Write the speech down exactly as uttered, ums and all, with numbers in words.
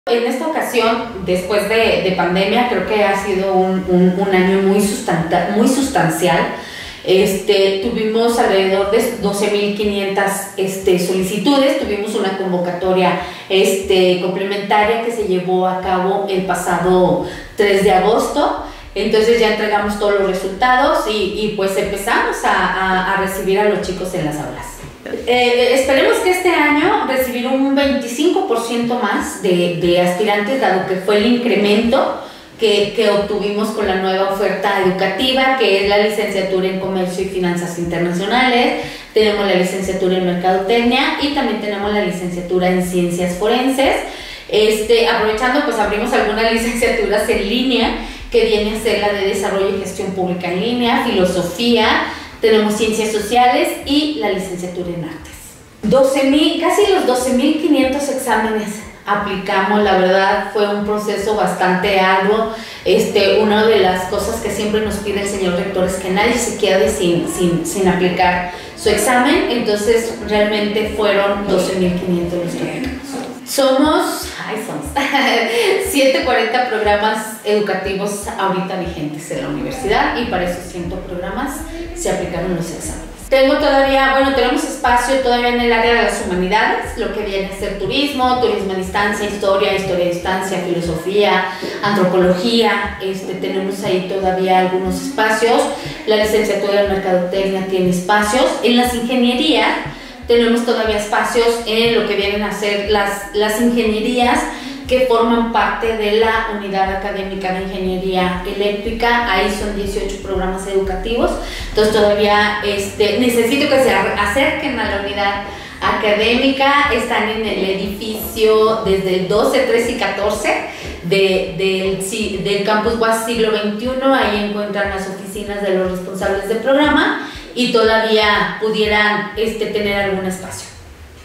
En esta ocasión, después de, de pandemia, creo que ha sido un, un, un año muy, sustancial, muy sustancial. Este, tuvimos alrededor de doce mil quinientas este, solicitudes, tuvimos una convocatoria este, complementaria que se llevó a cabo el pasado tres de agosto. Entonces ya entregamos todos los resultados y, y pues empezamos a, a, a recibir a los chicos en las aulas. Eh, esperemos que este año recibir un veinticinco por ciento más de, de aspirantes, dado que fue el incremento que, que obtuvimos con la nueva oferta educativa, que es la licenciatura en Comercio y Finanzas Internacionales, tenemos la licenciatura en Mercadotecnia y también tenemos la licenciatura en Ciencias Forenses. Este, aprovechando, pues abrimos algunas licenciaturas en línea, que viene a ser la de Desarrollo y Gestión Pública en Línea, Filosofía, tenemos Ciencias Sociales y la licenciatura en Artes. doce mil, casi los doce mil quinientos exámenes aplicamos, la verdad fue un proceso bastante arduo. Este, una de las cosas que siempre nos pide el señor rector es que nadie se quede sin, sin, sin aplicar su examen, entonces realmente fueron doce mil quinientos los que aplicamos. Somos, ay, somos ciento cuarenta programas educativos ahorita vigentes en la universidad y para esos cien programas se aplicaron los exámenes. Tengo todavía, bueno, tenemos espacio todavía en el área de las humanidades, lo que viene a ser turismo, turismo a distancia, historia, historia a distancia, filosofía, antropología, este, tenemos ahí todavía algunos espacios. La licenciatura en Mercadotecnia tiene espacios. En las ingenierías tenemos todavía espacios en lo que vienen a ser las, las ingenierías que forman parte de la unidad académica de ingeniería eléctrica. Ahí son dieciocho programas educativos, entonces todavía este, necesito que se acerquen a la unidad académica. Están en el edificio desde el doce, trece y catorce de, del, del campus U A S siglo veintiuno. Ahí encuentran las oficinas de los responsables del programa y todavía pudieran este, tener algún espacio.